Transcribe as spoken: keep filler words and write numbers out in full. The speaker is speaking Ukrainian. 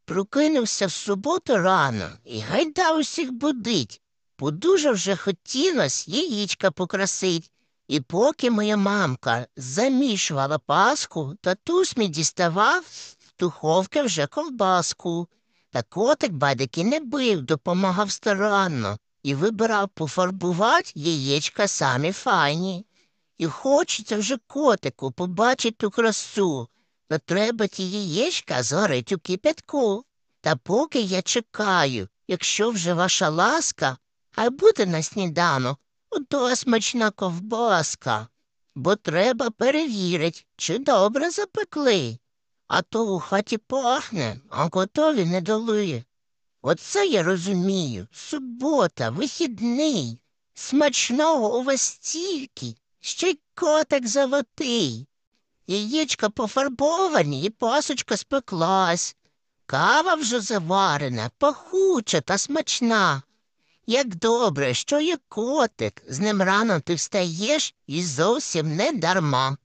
Прокинувся в суботу рано і гайда усіх будить, бо дуже вже хотілось яєчка покрасить. І поки моя мамка замішувала паску, татусь мій діставав з духовки вже ковбаску. Та котик бадики не бив, допомагав старанно і вибирав пофарбувати яєчка самі файні. І хочеться вже котику побачить ту красу, то треба ті яєчка зварить у кипятку. Та поки я чекаю, якщо вже ваша ласка, хай буде на сніданок ото смачна ковбаска, бо треба перевірить, чи добре запекли. А то у хаті пахне, а готові не дали. Оце я розумію. Субота, вихідний. Смачного у вас стільки, ще й котик золотий. Яєчка пофарбовані і пасочка спеклась. Кава вже заварена, пахуча та смачна. Як добре, що є котик, з ним рано ти встаєш і зовсім не дарма.